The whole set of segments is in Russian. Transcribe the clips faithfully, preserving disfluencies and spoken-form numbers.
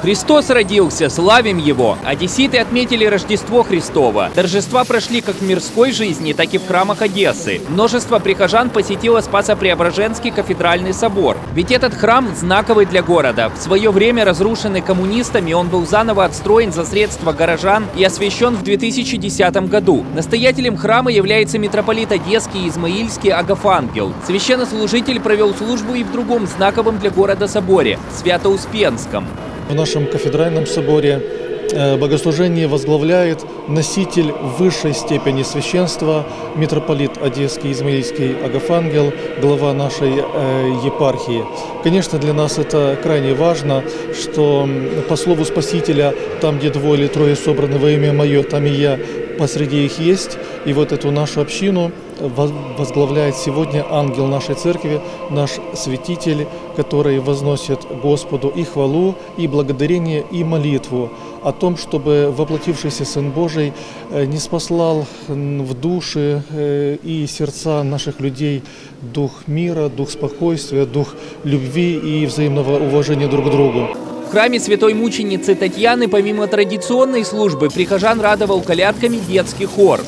Христос родился, славим Его! Одесситы отметили Рождество Христово. Торжества прошли как в мирской жизни, так и в храмах Одессы. Множество прихожан посетило Спасо-Преображенский кафедральный собор. Ведь этот храм знаковый для города. В свое время разрушенный коммунистами, он был заново отстроен за средства горожан и освящен в две тысячи десятом году. Настоятелем храма является митрополит Одесский и Измаильский Агафангел. Священнослужитель провел службу и в другом знаковом для города соборе – Свято-Успенском. В нашем кафедральном соборе богослужение возглавляет носитель высшей степени священства, митрополит Одесский, Измаильский Агафангел, глава нашей епархии. Конечно, для нас это крайне важно, что по слову Спасителя, там, где двое или трое собраны во имя Мое, там и я посреди их есть. И вот эту нашу общину возглавляет сегодня ангел нашей церкви, наш святитель, который возносит Господу и хвалу, и благодарение, и молитву о том, чтобы воплотившийся Сын Божий не спаслал в души и сердца наших людей дух мира, дух спокойствия, дух любви и взаимного уважения друг к другу. В храме святой мученицы Татьяны помимо традиционной службы прихожан радовал колядками детский хор.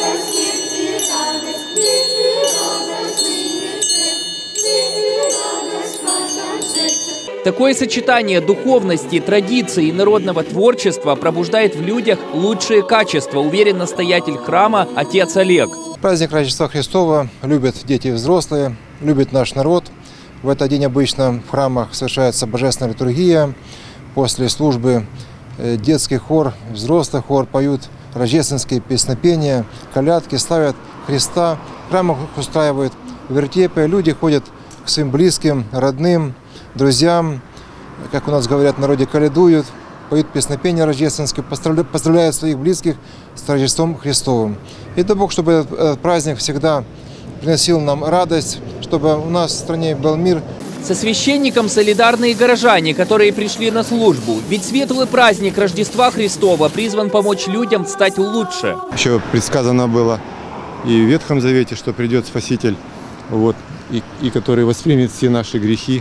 Такое сочетание духовности, традиций и народного творчества пробуждает в людях лучшие качества, уверен настоятель храма отец Олег. Праздник Рождества Христова любят дети и взрослые, любит наш народ. В этот день обычно в храмах совершается божественная литургия. После службы детский хор, взрослый хор поют рождественские песнопения, колядки, славят Христа. В храмах устраивают вертепы, люди ходят к своим близким, родным, друзьям, как у нас говорят в народе, колядуют, поют песнопения рождественские, поздравляют своих близких с Рождеством Христовым. И дай Бог, чтобы этот праздник всегда приносил нам радость, чтобы у нас в стране был мир. Со священником солидарны и горожане, которые пришли на службу. Ведь светлый праздник Рождества Христова призван помочь людям стать лучше. Еще предсказано было и в Ветхом Завете, что придет Спаситель, вот, и, и который воспримет все наши грехи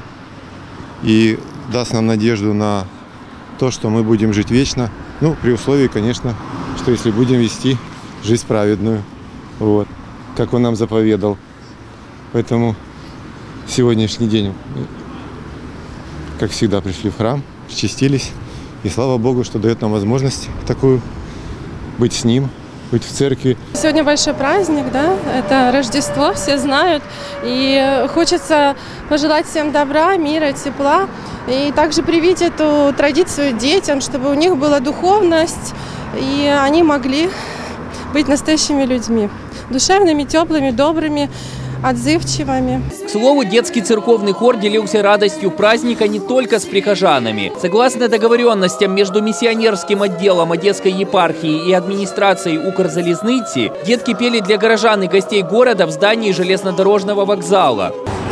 и даст нам надежду на то, что мы будем жить вечно. Ну, при условии, конечно, что если будем вести жизнь праведную, вот, как Он нам заповедал. Поэтому сегодняшний день, как всегда, пришли в храм, счастились. И слава Богу, что дает нам возможность такую быть с Ним, быть в церкви. Сегодня большой праздник, да, это Рождество, все знают. И хочется пожелать всем добра, мира, тепла. И также привить эту традицию детям, чтобы у них была духовность, и они могли быть настоящими людьми. Душевными, теплыми, добрыми, отзывчивыми. К слову, детский церковный хор делился радостью праздника не только с прихожанами. Согласно договоренностям между миссионерским отделом Одесской епархии и администрацией Укрзалізниці, детки пели для горожан и гостей города в здании железнодорожного вокзала.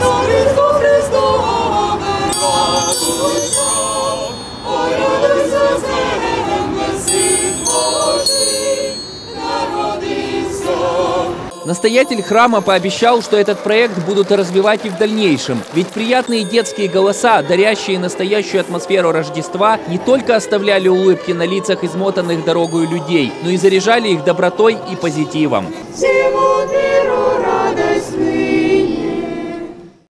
Настоятель храма пообещал, что этот проект будут развивать и в дальнейшем. Ведь приятные детские голоса, дарящие настоящую атмосферу Рождества, не только оставляли улыбки на лицах измотанных дорогою людей, но и заряжали их добротой и позитивом.